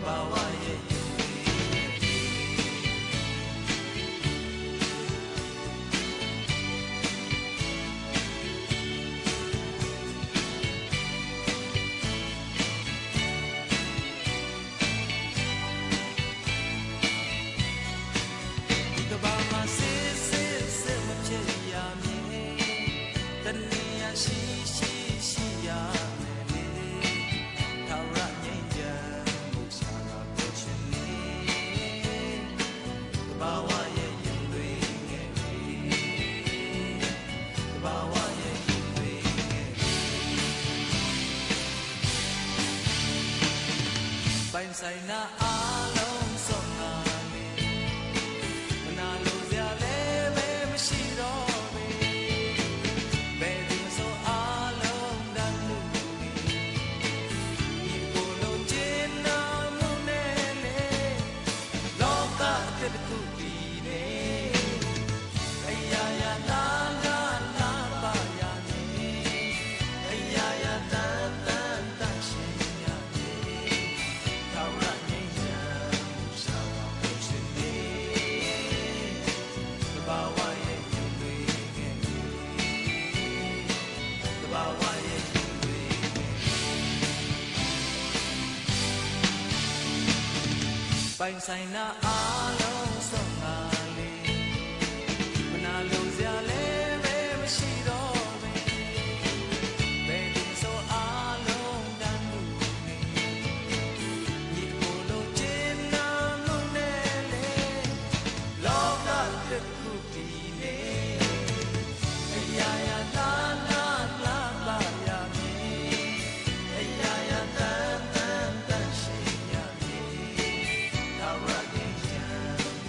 ဘာဝရဲ့ရင်တွေဒီကဘာမှာစစ်စစ်စစ်မဖြစ်ရမည်တဏှာရှိရှိရှိရမယ်လေထာဝရငြိမ်းချမ်းမှုစာရာကိုချင်းနေကဘာဝရဲ့ရင်တွေငယ်လေကဘာဝရဲ့ရင်တွေငယ်ပိုင်ဆိုင်နာအားလုံးစုံငါလေမနာလို့စရာလည်းပဲမရှိတော့ပဲဘယ်ဒီဆိုအားလုံးတန်လူနေဒီကိုယ်လုံးကျင်နာမှုနဲ့လေလောကတစ်ခုတည်နေအရာရာလာလာလာပါရနေအရာရာတန်တန်တန်ရှင်ရနေထာဝရငြိမ်းချမ်းမှုစာရာကိုရှင်နေကဘာဝရဲ့ရင်တွေငယ်လေကဘာဝရဲ့ရင်တွေငယ်ပိုင်ဆိုင်နာအားလုံးစုံငါလေမနာလို့စရာလည်းပဲမရှိတော့ပဲဘယ်ဒီဆိုအားလုံးတန်မှုနေဒီကိုယ်လုံးကျင်နာမှုနဲ့လေလောကတစ်ခုတည်နေအရာရာလာလာလာပါရမည်အရာရာတန်တန်တန်ရှိရမည်ထာဝရငြိမ်းချမ်း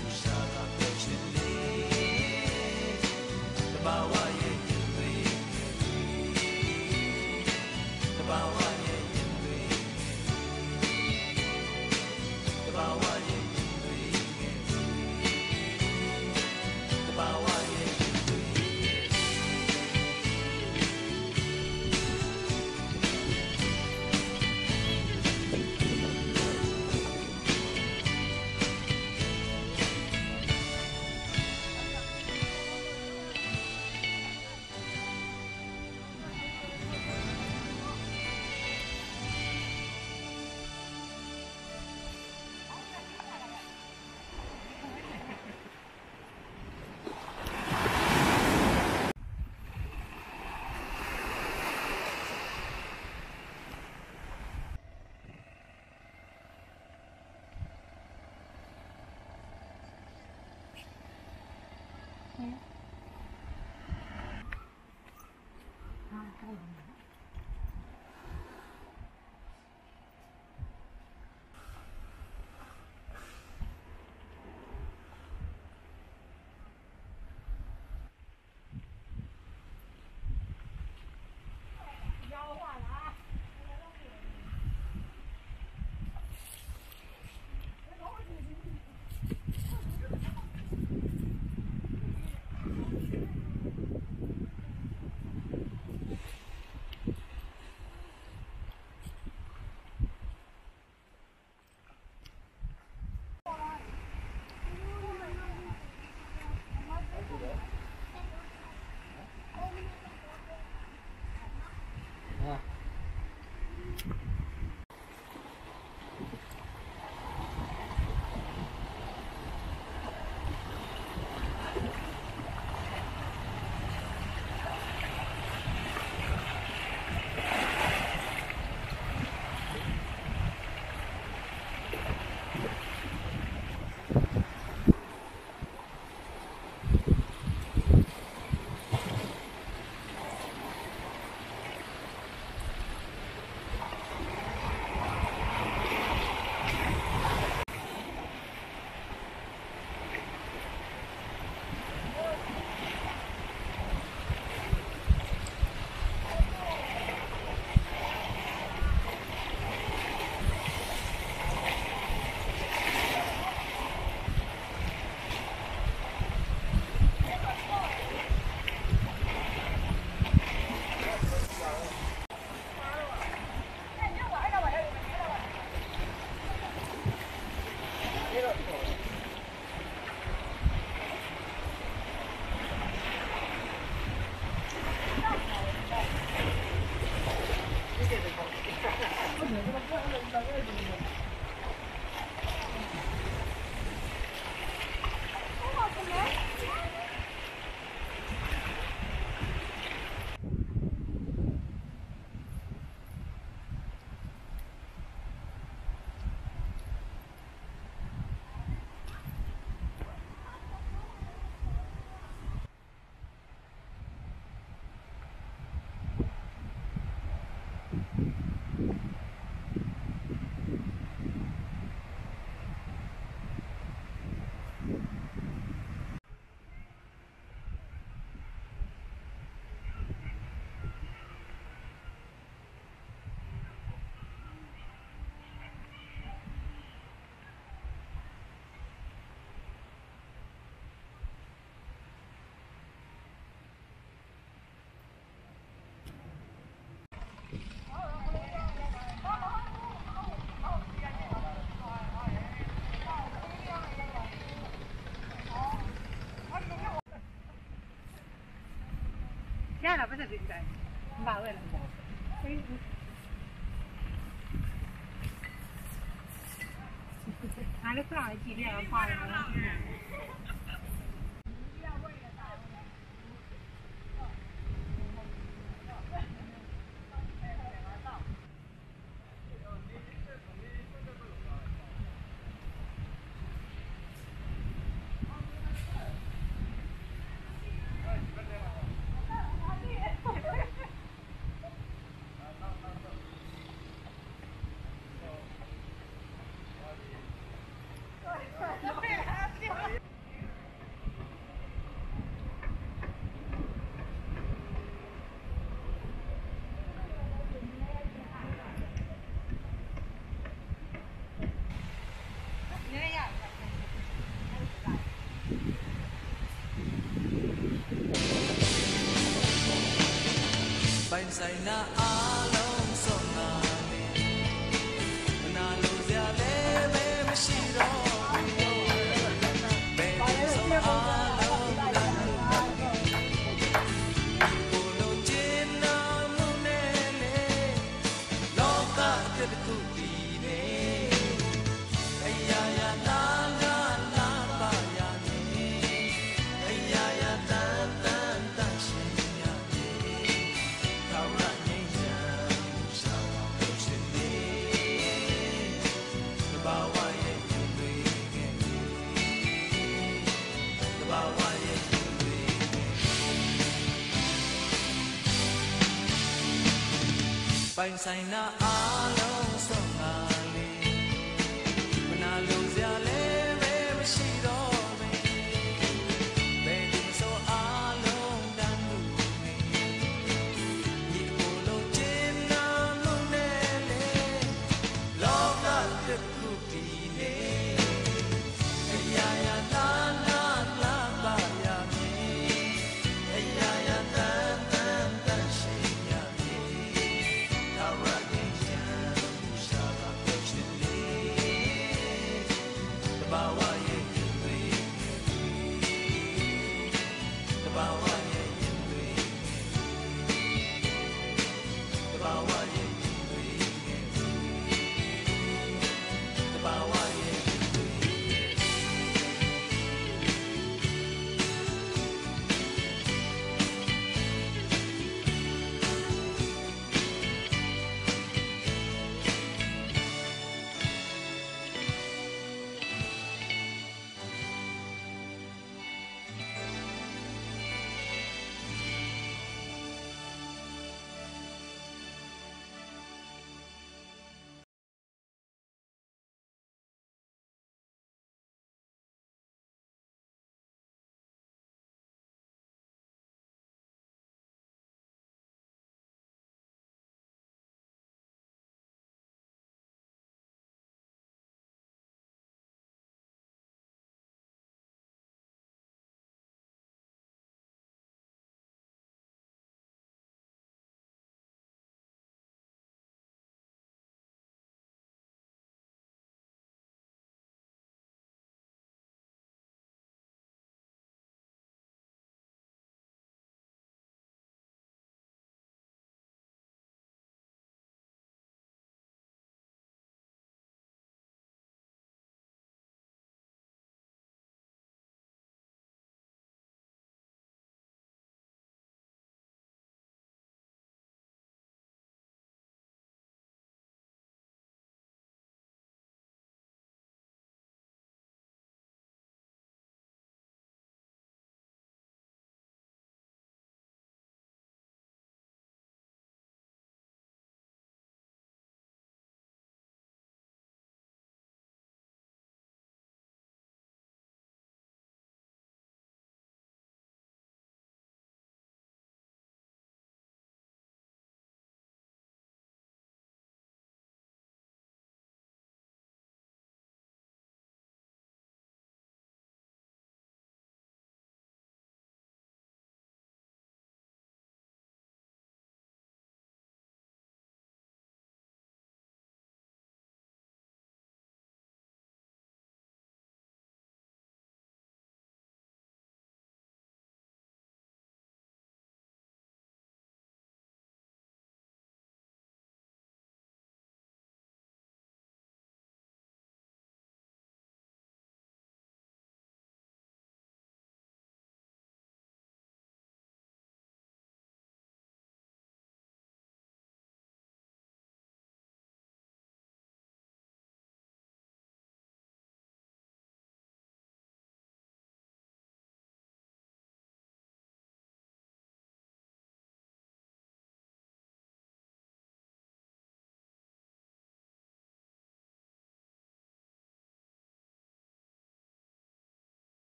တာပတ်သက်ပြီးတိုင်းမပါဘူးလားအားလည်းခါကြည့်ရအောင်ပါတယ်နော်ပိုင်ဆိုင်နာအားလုံးစုံလာလေမနာလို့စရာလည်းမရှိတော့ဘူးဘယ်လိုဆိုအားလုံးလာကိုလိုချင်နာမှုနဲ့လေလောကတစ်ခုတည်နေအရာရာလာလာလာပါရနေအရာရာတန်တန်တန်ရှင်ရနေပိုင်ဆိုင်နာအားလုံးစုံလာလေမနာလို့စရာလည်းမရှိတော့ဘူးဘယ်ဒီဆိုအားလုံးတန်မှုနေဒီကိုလိုချင်နာမှုနဲ့လေလောကတစ်ခုတည်နေအရာရာလာလာလာပါရမယ်အရာရာတန်တန်တန်ရှိရမယ်About